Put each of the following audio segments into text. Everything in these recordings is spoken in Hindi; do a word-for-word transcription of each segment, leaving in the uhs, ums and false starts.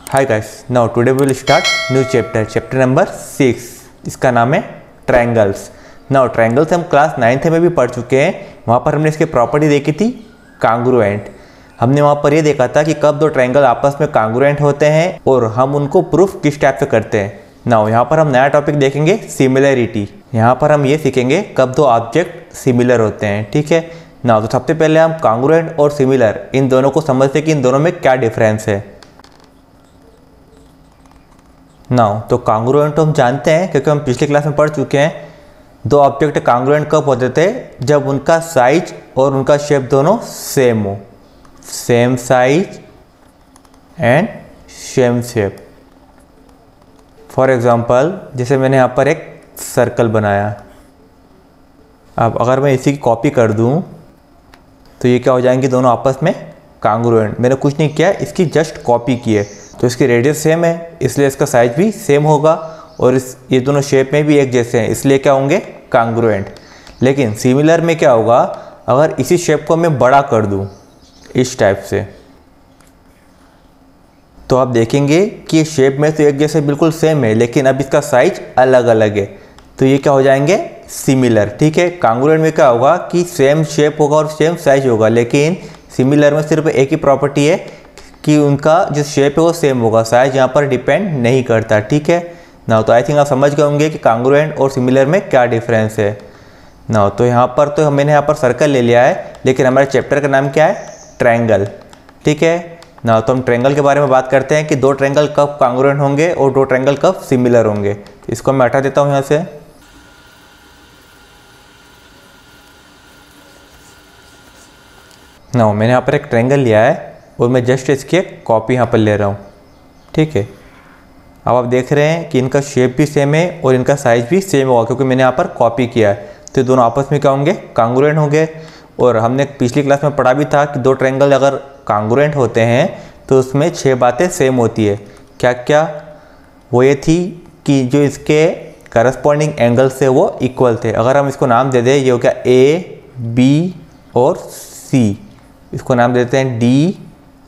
Hi guys, now today we will start new chapter chapter number six. इसका नाम है ट्रायंगल्स। नाउ ट्रायंगल्स हम क्लास नाइन्थ में भी पढ़ चुके हैं। वहाँ पर हमने इसकी प्रॉपर्टी देखी थी कांग्रुएंट। हमने वहाँ पर ये देखा था कि कब दो ट्रायंगल आपस में कांग्रुएंट होते हैं और हम उनको प्रूफ किस टाइप से करते हैं। नाउ यहाँ पर हम नया टॉपिक देखेंगे सिमिलरिटी। यहाँ पर हम ये सीखेंगे कब दो ऑब्जेक्ट सिमिलर होते हैं। ठीक है नाउ, तो सबसे पहले हम कांग्रुएंट और सिमिलर इन दोनों को समझते हैं कि इन दोनों में क्या डिफरेंस है। नाउ तो कांग्रुएंट तो हम जानते हैं क्योंकि हम पिछले क्लास में पढ़ चुके हैं। दो ऑब्जेक्ट कांग्रुएंट कब होते थे? जब उनका साइज और उनका शेप दोनों सेम हो, same size and same shape. For example जैसे मैंने यहाँ पर एक सर्कल बनाया। अब अगर मैं इसी की कॉपी कर दूँ तो ये क्या हो जाएंगे, दोनों आपस में कांग्रुएंट। मैंने कुछ नहीं किया, इसकी जस्ट कॉपी की है तो इसकी रेडियस सेम है इसलिए इसका साइज भी सेम होगा और इस ये दोनों शेप में भी एक जैसे हैं इसलिए क्या होंगे, कांग्रुएंट। लेकिन सिमिलर में क्या होगा, अगर इसी शेप को मैं बड़ा कर दूं इस टाइप से तो आप देखेंगे कि ये शेप में तो एक जैसे बिल्कुल सेम है लेकिन अब इसका साइज अलग अलग है तो ये क्या हो जाएंगे, सिमिलर। ठीक है, कांग्रुएंट में क्या होगा कि सेम शेप होगा और सेम साइज होगा, लेकिन सिमिलर में सिर्फ एक ही प्रॉपर्टी है कि उनका जो शेप है वो सेम होगा, साइज यहाँ पर डिपेंड नहीं करता। ठीक है ना, तो आई थिंक आप समझ गए होंगे कि कांग्रुएंट और सिमिलर में क्या डिफरेंस है ना। तो यहाँ पर तो मैंने यहाँ पर सर्कल ले लिया है लेकिन हमारे चैप्टर का नाम क्या है, ट्रायंगल। ठीक है ना, तो हम ट्रायंगल के बारे में बात करते हैं कि दो ट्रायंगल कब कांग्रुएंट होंगे और दो ट्रायंगल कब सिमिलर होंगे। इसको मैं हटा देता हूँ यहाँ से। ना मैंने यहाँ पर एक ट्रायंगल लिया है और मैं जस्ट इसकी कॉपी यहाँ पर ले रहा हूँ। ठीक है, अब आप देख रहे हैं कि इनका शेप भी सेम है और इनका साइज भी सेम होगा क्योंकि मैंने यहाँ पर कॉपी किया है। तो दोनों आपस में क्या होंगे, कांग्रुएंट होंगे। और हमने पिछली क्लास में पढ़ा भी था कि दो ट्रायंगल अगर कांग्रुएंट होते हैं तो उसमें छह बातें सेम होती है। क्या क्या? वो ये थी कि जो इसके करस्पॉन्डिंग एंगल से वो इक्वल थे। अगर हम इसको नाम दे दें, ये हो गया ए, बी और सी। इसको नाम देते हैं डी,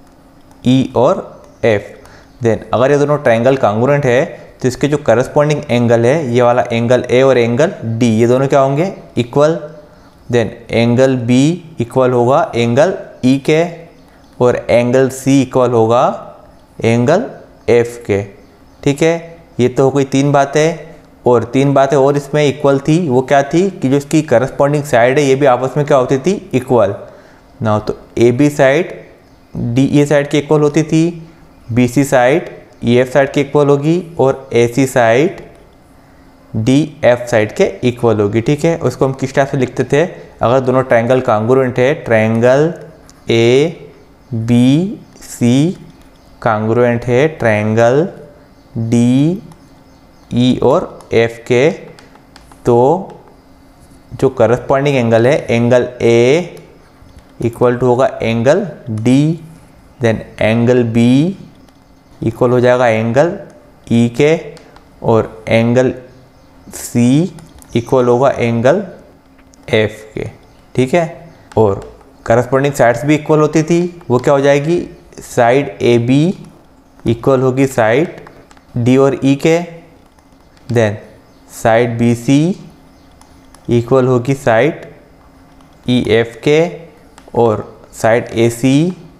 ई और एफ। देन अगर ये दोनों ट्रायंगल कांग्रुएंट है तो इसके जो करस्पॉन्डिंग एंगल है, ये वाला एंगल ए और एंगल डी, ये दोनों क्या होंगे, equal. Then angle B equal होगा एंगल ई के और एंगल सी इक्वल होगा एंगल एफ के। ठीक है, ये तो हो गई तीन बातें। और तीन बातें और इसमें इक्वल थी, वो क्या थी कि जो इसकी करस्पॉन्डिंग साइड है ये भी आपस में क्या होती थी, इक्वल ना। तो A B side D E side की इक्वल होती थी, B C side E F side की इक्वल होगी और A C side D F side के इक्वल होगी। ठीक है, उसको हम किस टाइप से लिखते थे, अगर दोनों ट्रायंगल कांग्रुएंट है, triangle A B C congruent है ट्रायंगल डी ई और एफ के, तो जो करस्पॉन्डिंग एंगल है, एंगल ए इक्वल टू होगा angle D, then angle B equal हो जाएगा एंगल ई के और एंगल सी इक्वल होगा एंगल एफ के। ठीक है, और करस्पॉन्डिंग साइड्स भी इक्वल होती थी, वो क्या हो जाएगी, साइड ए बी इक्वल होगी साइड डी और ई के, then side B C equal होगी साइड ई एफ के और साइड ए सी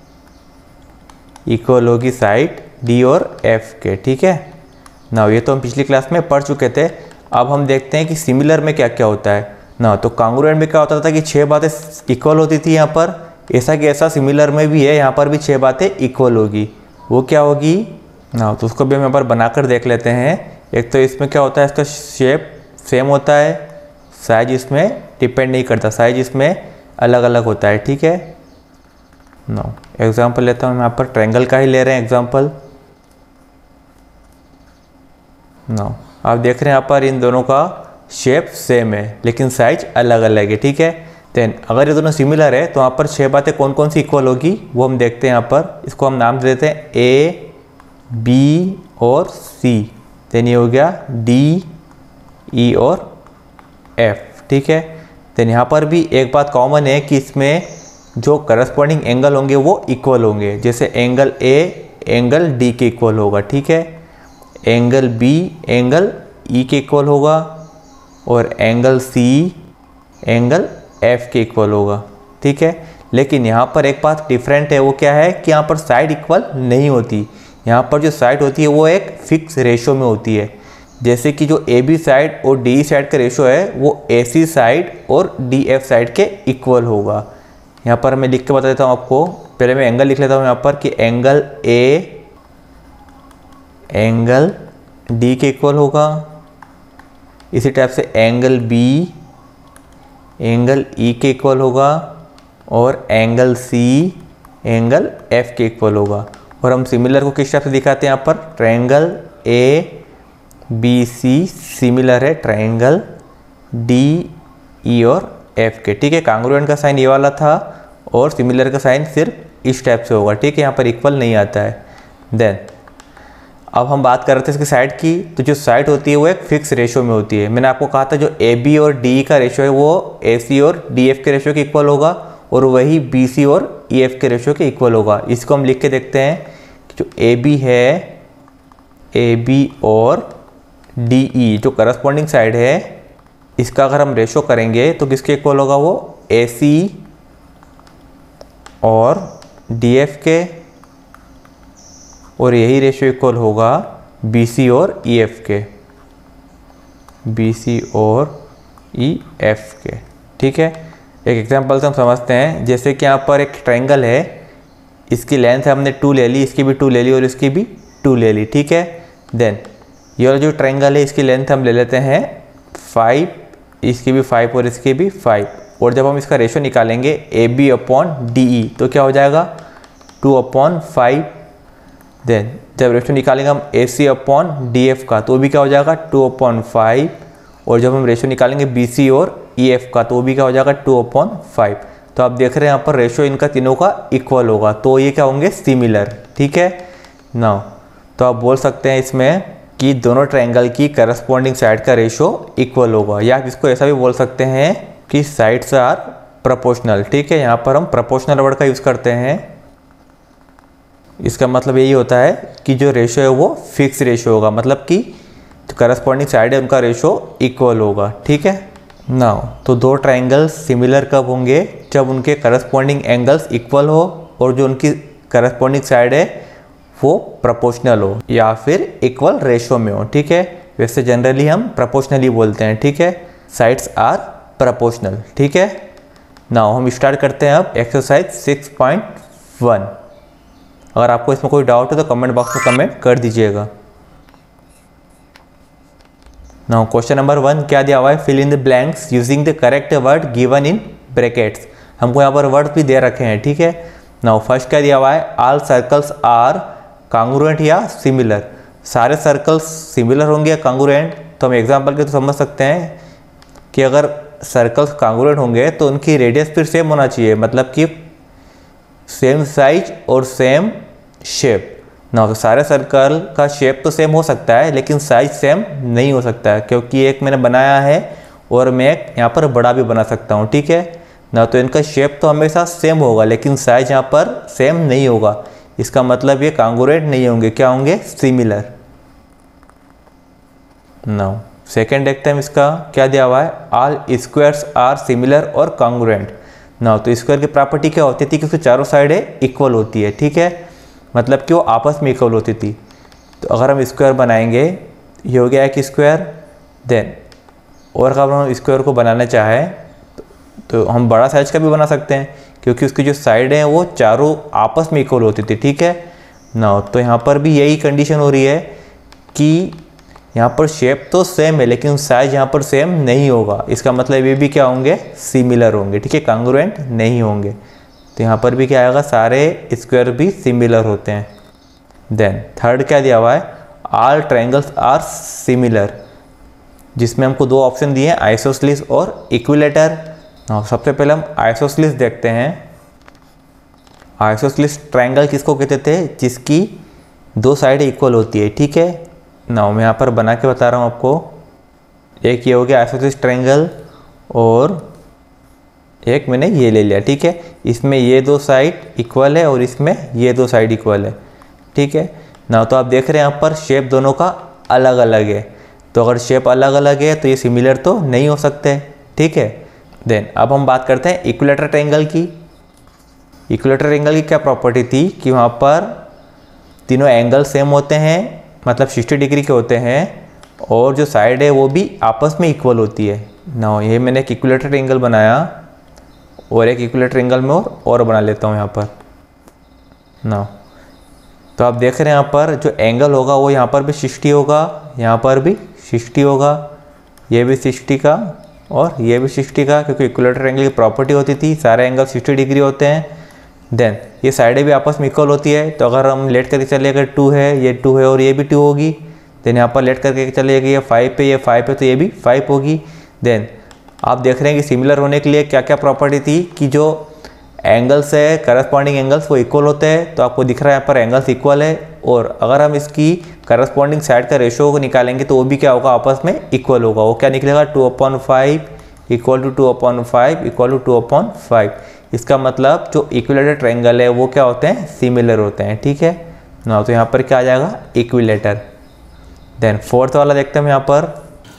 इक्वल होगी साइड डी और एफ के। ठीक है ना, ये तो हम पिछली क्लास में पढ़ चुके थे। अब हम देखते हैं कि सिमिलर में क्या क्या होता है ना। तो कांग्रुएंट में क्या होता था कि छह बातें इक्वल होती थी यहाँ पर, ऐसा कि ऐसा सिमिलर में भी है, यहाँ पर भी छह बातें इक्वल होगी। वो क्या होगी ना, तो उसको भी हम यहाँ पर बनाकर देख लेते हैं। एक तो इसमें क्या होता है, इसका शेप सेम होता है, साइज इसमें डिपेंड नहीं करता, साइज इसमें अलग अलग होता है। ठीक है नो, एग्जाम्पल लेता हूँ, यहाँ पर ट्रायंगल का ही ले रहे हैं एग्जाम्पल। नो, आप देख रहे हैं यहाँ पर इन दोनों का शेप सेम है लेकिन साइज अलग अलग है। ठीक है, देन अगर ये दोनों सिमिलर है तो यहाँ पर छह बातें कौन कौन सी इक्वल होगी वो हम देखते हैं। यहाँ पर इसको हम नाम दे देते हैं ए, बी और सी। देन ये हो गया डी, ई और एफ। ठीक है, देन यहाँ पर भी एक बात कॉमन है कि इसमें जो करस्पॉन्डिंग एंगल होंगे वो इक्वल होंगे। जैसे एंगल ए एंगल डी के इक्वल होगा, ठीक है। एंगल बी एंगल ई के इक्वल होगा और एंगल सी एंगल एफ के इक्वल होगा, ठीक है। लेकिन यहाँ पर एक बात डिफरेंट है, वो क्या है कि यहाँ पर साइड इक्वल नहीं होती। यहाँ पर जो साइड होती है वो एक फिक्स रेशो में होती है। जैसे कि जो ए बी साइड और डी साइड का रेशो है वो ए सी साइड और डी एफ साइड के इक्वल होगा। यहाँ पर मैं लिख के बता देता हूँ आपको। पहले मैं एंगल लिख लेता हूँ यहाँ पर कि एंगल ए एंगल डी के इक्वल होगा। इसी टाइप से एंगल बी एंगल ई के इक्वल होगा और एंगल सी एंगल एफ के इक्वल होगा। और हम सिमिलर को किस टाइप से दिखाते हैं यहाँ पर, triangle A B C similar है ट्रायंगल डी ई और एफ के, ठीक है। कांग्रुएंट का साइन ये वाला था और सिमिलर का साइन सिर्फ इस टाइप से होगा, ठीक है। यहाँ पर इक्वल नहीं आता है। देन अब हम बात कर रहे थे इसकी साइड की, तो जो साइड होती है वो एक फिक्स रेशो में होती है। मैंने आपको कहा था जो ए बी और डी का रेशो है वो ए सी और डी एफ के रेशो के इक्वल होगा और वही बी सी और ई एफ के रेशो के इक्वल होगा। इसको हम लिख के देखते हैं कि जो ए बी है ए बी और डी ई जो करस्पॉन्डिंग साइड है इसका अगर हम रेशो करेंगे तो किसके इक्वल होगा, वो ए सी और डी एफ के, और यही रेशो इक्वल होगा बी सी और ई एफ के, बी सी और ई एफ के, ठीक है। एक एग्जांपल से हम समझते हैं। जैसे कि यहाँ पर एक ट्रायंगल है, इसकी लेंथ है हमने टू ले ली, इसकी भी टू ले ली और इसकी भी टू ले ली, ठीक है। देन ये वाला जो ट्रायंगल है इसकी लेंथ हम ले लेते हैं फाइव, इसकी भी फाइव और इसकी भी फाइव। और जब हम इसका रेशो निकालेंगे A B upon D E तो क्या हो जाएगा, टू अपॉन फाइव। देन जब रेशो निकालेंगे हम A C upon D F का तो भी क्या हो जाएगा, टू अपॉन फाइव। और जब हम रेशो निकालेंगे बी सी और ई एफ का तो भी क्या हो जाएगा, टू अपॉन फाइव। तो आप देख रहे हैं यहाँ पर रेशो इनका तीनों का इक्वल होगा, तो ये क्या होंगे, सिमिलर, ठीक है ना। तो आप बोल सकते हैं इसमें कि दोनों ट्रायंगल की करस्पॉन्डिंग साइड का रेशो इक्वल होगा, या आप इसको ऐसा भी बोल सकते हैं कि साइड्स आर प्रोपोर्शनल, ठीक है। यहाँ पर हम प्रोपोर्शनल वर्ड का यूज़ करते हैं। इसका मतलब यही होता है कि जो रेशो है वो फिक्स रेशो होगा, मतलब कि जो करस्पॉन्डिंग साइड है उनका रेशो इक्वल होगा, ठीक है नाउ। तो दो ट्रायंगल्स सिमिलर कब होंगे, जब उनके करस्पॉन्डिंग एंगल्स इक्वल हो और जो उनकी करस्पॉन्डिंग साइड है वो प्रोपोर्शनल हो या फिर इक्वल रेशो में हो, ठीक है। वैसे जनरली हम प्रोपोर्शनली बोलते हैं, ठीक है। साइड्स आर प्रोपोर्शनल, ठीक है। नाउ हम स्टार्ट करते हैं अब एक्सरसाइज सिक्स पॉइंट वन। अगर आपको इसमें कोई डाउट है तो कमेंट बॉक्स में कमेंट कर दीजिएगा। नाउ क्वेश्चन नंबर वन क्या दिया हुआ है, fill in the blanks using the correct word given in brackets. हमको यहाँ पर वर्ड भी दे रखे हैं, ठीक है। नाउ फर्स्ट क्या दिया हुआ है, ऑल सर्कल्स आर कांग्रुएंट या सिमिलर। सारे सर्कल्स सिमिलर होंगे या कांग्रुएंट, तो हम एग्जांपल के तो समझ सकते हैं कि अगर सर्कल्स कांग्रुएंट होंगे तो उनकी रेडियस फिर सेम होना चाहिए, मतलब कि सेम साइज और सेम शेप ना। तो सारे सर्कल का शेप तो सेम हो सकता है लेकिन साइज सेम नहीं हो सकता है, क्योंकि एक मैंने बनाया है और मैं एक यहाँ पर बड़ा भी बना सकता हूँ, ठीक है ना। तो इनका शेप तो हमेशा सेम होगा लेकिन साइज यहाँ पर सेम नहीं होगा। इसका मतलब ये कांग्रुएंट नहीं होंगे, क्या होंगे, सिमिलर। नाउ सेकेंड देखते हैं हम इसका क्या दिया हुआ है, ऑल स्क्वायर्स आर सिमिलर और कांग्रुएंट। नाउ तो स्क्वायर की प्रॉपर्टी क्या होती थी कि उसकी चारों साइडें इक्वल होती है, ठीक है, मतलब कि वो आपस में इक्वल होती थी। तो अगर हम स्क्वायर बनाएंगे, ये हो गया एक स्क्वायर। देन और अगर हम स्क्वायर को बनाना चाहें तो, तो हम बड़ा साइज का भी बना सकते हैं, क्योंकि उसकी जो साइड है वो चारों आपस में इक्वल होती थी, ठीक है ना। तो यहाँ पर भी यही कंडीशन हो रही है कि यहाँ पर शेप तो सेम है लेकिन साइज यहाँ पर सेम नहीं होगा। इसका मतलब ये भी क्या होंगे, सिमिलर होंगे, ठीक है, कांग्रुएंट नहीं होंगे। तो यहाँ पर भी क्या आएगा, सारे स्क्वायर भी सिमिलर होते हैं। देन थर्ड क्या दिया हुआ है, ऑल ट्रायंगल्स आर सिमिलर, जिसमें हमको दो ऑप्शन दिए हैं, आइसोसेलेस और इक्विलेटर। सबसे पहले हम आइसोसेलेस देखते हैं। आइसोसेलेस ट्रायंगल किसको कहते थे, जिसकी दो साइड इक्वल होती है, ठीक है ना। मैं यहाँ पर बना के बता रहा हूँ आपको। एक ये हो गया आइसोसेलेस ट्रायंगल और एक मैंने ये ले लिया, ठीक है। इसमें ये दो साइड इक्वल है और इसमें ये दो साइड इक्वल है। ठीक है ना। तो आप देख रहे हैं यहाँ पर शेप दोनों का अलग अलग है, तो अगर शेप अलग अलग है तो ये सिमिलर तो नहीं हो सकते, ठीक है। देन अब हम बात करते हैं इक्विलेटरल ट्रायंगल की। इक्विलेटरल ट्रायंगल की क्या प्रॉपर्टी थी कि वहाँ पर तीनों एंगल सेम होते हैं, मतलब साठ डिग्री के होते हैं, और जो साइड है वो भी आपस में इक्वल होती है ना। ये मैंने एक इक्विलेटरल ट्रायंगल बनाया और एक इक्विलेटरल ट्रायंगल में और, और बना लेता हूँ यहाँ पर ना। तो आप देख रहे हैं यहाँ पर जो एंगल होगा वो यहाँ पर भी साठ होगा, यहाँ पर भी साठ होगा, ये भी साठ का और ये भी साठ का, क्योंकि इक्विलेटरल ट्रायंगल की प्रॉपर्टी होती थी सारे एंगल साठ डिग्री होते हैं। देन ये साइडें भी आपस में इक्वल होती है, तो अगर हम लेट करके चले अगर टू है, ये टू है और ये भी टू होगी। देन यहाँ पर लेट करके चले गए ये फाइव पे, ये फाइव पे, तो ये भी फाइव होगी। देन आप देख रहे हैं कि सिमिलर होने के लिए क्या क्या प्रॉपर्टी थी कि जो एंगल्स है करस्पॉन्डिंग एंगल्स वो इक्वल होते हैं, तो आपको दिख रहा है यहाँ पर एंगल्स इक्वल है। और अगर हम इसकी करस्पॉन्डिंग साइड का रेशो को निकालेंगे तो वो भी क्या होगा, आपस में इक्वल होगा। वो क्या निकलेगा, two upon five equal to two upon five equal to two upon five. इसका मतलब जो इक्विलेटर ट्रायंगल है वो क्या होते हैं, सिमिलर होते हैं, ठीक है ना। तो यहाँ पर क्या आ जाएगा, इक्विलेटर। देन फोर्थ वाला देखते हैं हम यहाँ पर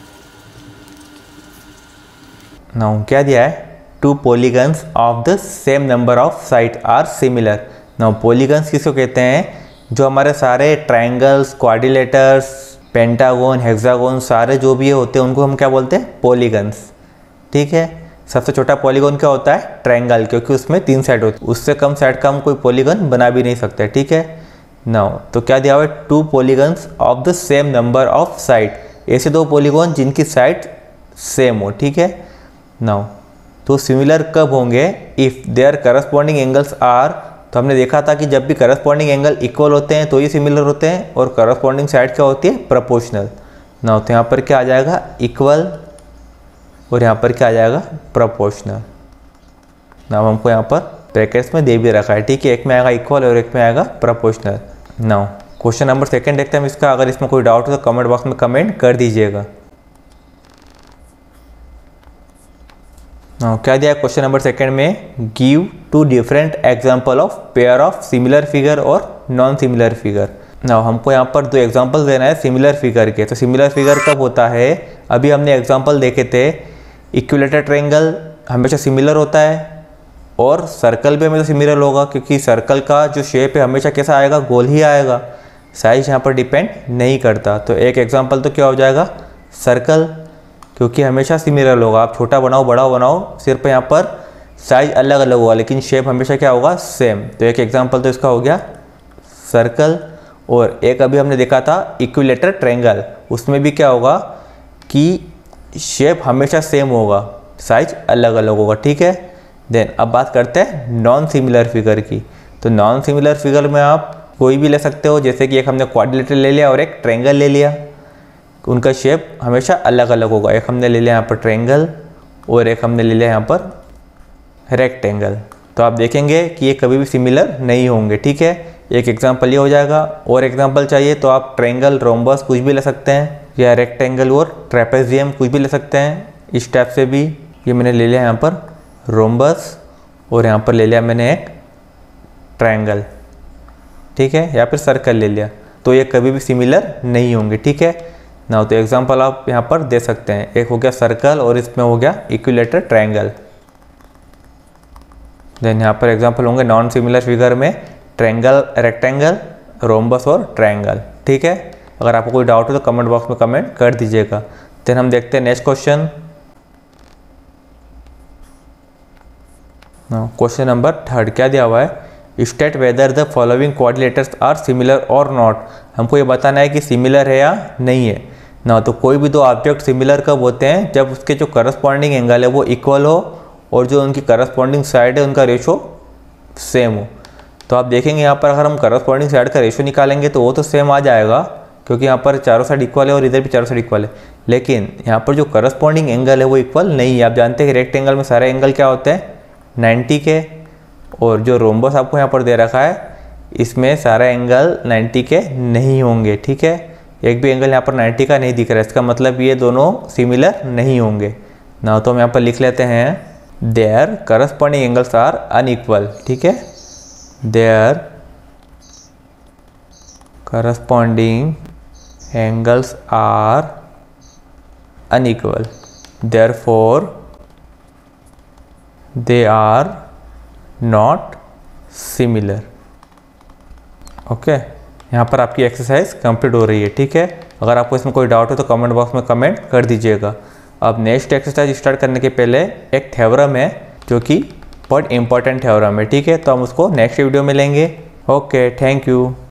ना, क्या दिया है, two polygons of the same number of side are similar. ना पॉलीगन्स किसको कहते हैं, जो हमारे सारे ट्रायंगल्स, क्वाड्रिलेटर्स, पेंटागन, हेक्सागन, सारे जो भी होते हैं उनको हम क्या बोलते हैं, पॉलीगन्स, ठीक है। सबसे छोटा पॉलीगन क्या होता है, ट्रायंगल, क्योंकि उसमें तीन साइड होती है, उससे कम साइड का हम कोई पॉलीगन बना भी नहीं सकते, ठीक है। नाउ तो क्या दिया हुआ है, two polygons of the same number of side, ऐसे दो पॉलीगन जिनकी साइड सेम हो, ठीक है। नाउ तो सिमिलर कब होंगे, if their corresponding angles are, तो हमने देखा था कि जब भी करस्पॉन्डिंग एंगल इक्वल होते हैं तो ये सिमिलर होते हैं, और करस्पॉन्डिंग साइड क्या होती है, प्रोपोर्शनल। नाउ तो यहाँ पर क्या आ जाएगा, इक्वल, और यहाँ पर क्या आ जाएगा, प्रोपोर्शनल। नाउ हमको यहाँ पर ब्रैकेट्स में दे भी रखा है, ठीक है। एक में आएगा इक्वल और एक में आएगा proportional. Now question number second देखते हैं हम इसका। अगर इसमें कोई डाउट हो तो कमेंट बॉक्स में कमेंट कर दीजिएगा। नाउ क्या दिया है क्वेश्चन नंबर सेकंड में, give two different example of pair of similar figure और नॉन सिमिलर फिगर। नाउ हमको यहाँ पर दो एग्जांपल देना है सिमिलर फिगर के। तो सिमिलर फिगर कब होता है, अभी हमने एग्जांपल देखे थे, इक्विलेटरल ट्रायंगल हमेशा सिमिलर होता है, और सर्कल भी हमेशा सिमिलर होगा, क्योंकि सर्कल का जो शेप है हमेशा कैसा आएगा, गोल ही आएगा, साइज यहाँ पर डिपेंड नहीं करता। तो एक एग्जांपल तो क्या हो जाएगा, सर्कल, क्योंकि हमेशा सिमिलर होगा। आप छोटा बनाओ बड़ा बनाओ, सिर्फ यहाँ पर साइज अलग अलग होगा, लेकिन शेप हमेशा क्या होगा, सेम। तो एक एग्जांपल तो इसका हो गया सर्कल। और एक अभी हमने देखा था इक्विलेटरल ट्रायंगल, उसमें भी क्या होगा कि शेप हमेशा सेम होगा, साइज अलग अलग होगा, ठीक है। देन अब बात करते हैं नॉन सिमिलर फिगर की। तो नॉन सिमिलर फिगर में आप कोई भी ले सकते हो, जैसे कि एक हमने क्वाड्रिलेटरल ले लिया और एक ट्रायंगल ले लिया, उनका शेप हमेशा अलग अलग होगा। एक हमने ले लिया यहाँ पर ट्रायंगल और एक हमने ले लिया यहाँ पर रेक्टेंगल। तो आप देखेंगे कि ये कभी भी सिमिलर नहीं होंगे, ठीक है। एक एग्जांपल ये हो जाएगा, और एग्जांपल चाहिए तो आप ट्रायंगल, रोम्बस कुछ भी ले सकते हैं, या रेक्टेंगल और ट्रेपेजियम कुछ भी ले सकते हैं। इस टाइप से भी ये मैंने ले लिया यहाँ पर रोम्बस, और यहाँ पर ले लिया मैंने एक ट्रायंगल, ठीक है, या फिर सर्कल ले लिया, तो ये कभी भी सिमिलर नहीं होंगे, ठीक है ना। तो एग्जांपल आप यहाँ पर दे सकते हैं, एक हो गया सर्कल और इसमें हो गया इक्विलेटरल ट्रायंगल। देन यहाँ पर एग्जांपल होंगे नॉन सिमिलर फिगर में ट्रायंगल, रेक्टेंगल, रोम्बस और ट्रायंगल, ठीक है। अगर आपको कोई डाउट हो तो कमेंट बॉक्स में कमेंट कर दीजिएगा। देन हम देखते हैं next question. Question number third क्या दिया हुआ है, state whether the following quadrilaterals are similar और नॉट। हमको ये बताना है कि सिमिलर है या नहीं है ना। तो कोई भी दो ऑब्जेक्ट सिमिलर कब होते हैं, जब उसके जो करस्पॉन्डिंग एंगल है वो इक्वल हो, और जो उनकी करस्पॉन्डिंग साइड है उनका रेशो सेम हो। तो आप देखेंगे यहाँ पर अगर हम करस्पॉन्डिंग साइड का रेशो निकालेंगे तो वो तो सेम आ जाएगा, क्योंकि यहाँ पर चारों साइड इक्वल है और इधर भी चारों साइड इक्वल है। लेकिन यहाँ पर जो करस्पॉन्डिंग एंगल है वो इक्वल नहीं है। आप जानते हैं कि रेक्टेंगल में सारे एंगल क्या होते हैं, नाइन्टी के, और जो रोम्बस आपको यहाँ पर दे रखा है इसमें सारा एंगल नाइन्टी के नहीं होंगे, ठीक है। एक भी एंगल यहाँ पर नाइन्टी का नहीं दिख रहा है, इसका मतलब ये दोनों सिमिलर नहीं होंगे ना। तो हम यहाँ पर लिख लेते हैं their corresponding angles are unequal, ठीक है। देयर corresponding angles are unequal, therefore they are not similar। Okay, यहाँ पर आपकी एक्सरसाइज कंप्लीट हो रही है। ठीक है, अगर आपको इसमें कोई डाउट हो तो कमेंट बॉक्स में कमेंट कर दीजिएगा। अब नेक्स्ट एक्सरसाइज स्टार्ट करने के पहले एक थ्योरम है जो कि बहुत इंपॉर्टेंट थ्योरम है। ठीक है, तो हम उसको नेक्स्ट वीडियो में लेंगे। Okay, thank you.